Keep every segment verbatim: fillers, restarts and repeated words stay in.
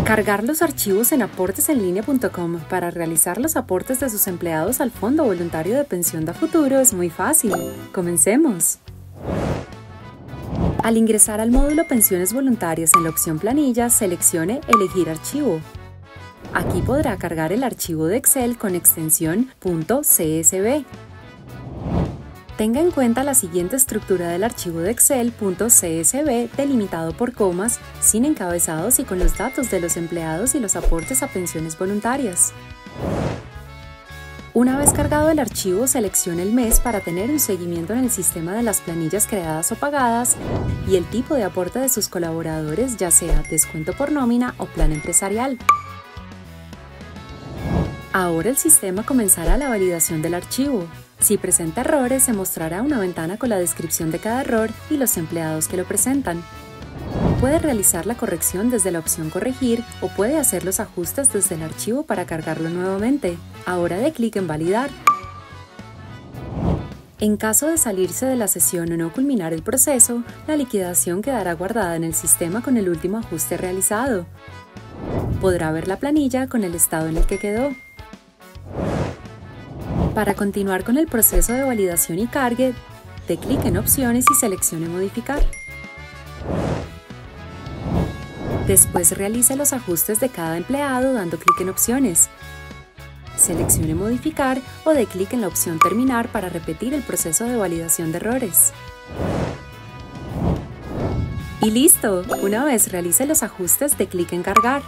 Cargar los archivos en aportes en línea punto com para realizar los aportes de sus empleados al Fondo Voluntario de Pensión da Futuro es muy fácil. ¡Comencemos! Al ingresar al módulo Pensiones Voluntarias en la opción Planilla, seleccione Elegir archivo. Aquí podrá cargar el archivo de Excel con extensión .csv. Tenga en cuenta la siguiente estructura del archivo de Excel .csv delimitado por comas, sin encabezados y con los datos de los empleados y los aportes a pensiones voluntarias. Una vez cargado el archivo, seleccione el mes para tener un seguimiento en el sistema de las planillas creadas o pagadas y el tipo de aporte de sus colaboradores, ya sea descuento por nómina o plan empresarial. Ahora el sistema comenzará la validación del archivo. Si presenta errores, se mostrará una ventana con la descripción de cada error y los empleados que lo presentan. Puede realizar la corrección desde la opción Corregir o puede hacer los ajustes desde el archivo para cargarlo nuevamente. Ahora dé clic en Validar. En caso de salirse de la sesión o no culminar el proceso, la liquidación quedará guardada en el sistema con el último ajuste realizado. Podrá ver la planilla con el estado en el que quedó. Para continuar con el proceso de validación y cargue, dé clic en Opciones y seleccione Modificar. Después realice los ajustes de cada empleado dando clic en Opciones. Seleccione Modificar o dé clic en la opción Terminar para repetir el proceso de validación de errores. ¡Y listo! Una vez realice los ajustes, dé clic en Cargar.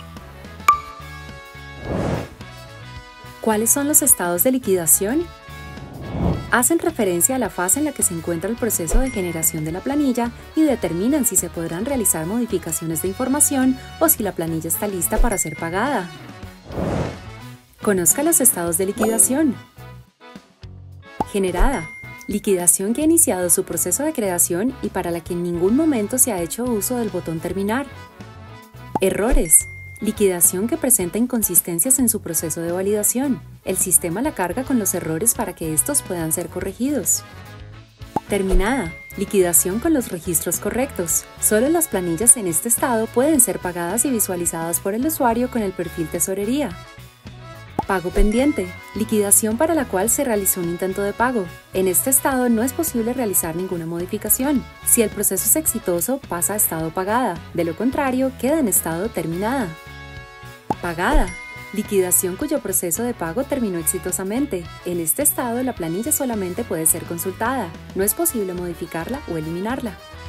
¿Cuáles son los estados de liquidación? Hacen referencia a la fase en la que se encuentra el proceso de generación de la planilla y determinan si se podrán realizar modificaciones de información o si la planilla está lista para ser pagada. Conozca los estados de liquidación. Generada. Liquidación que ha iniciado su proceso de creación y para la que en ningún momento se ha hecho uso del botón Terminar. Errores. Liquidación que presenta inconsistencias en su proceso de validación. El sistema la carga con los errores para que estos puedan ser corregidos. Terminada. Liquidación con los registros correctos. Solo las planillas en este estado pueden ser pagadas y visualizadas por el usuario con el perfil Tesorería. Pago pendiente. Liquidación para la cual se realizó un intento de pago. En este estado no es posible realizar ninguna modificación. Si el proceso es exitoso, pasa a estado pagada. De lo contrario, queda en estado terminada. Pagada. Liquidación cuyo proceso de pago terminó exitosamente. En este estado, la planilla solamente puede ser consultada. No es posible modificarla o eliminarla.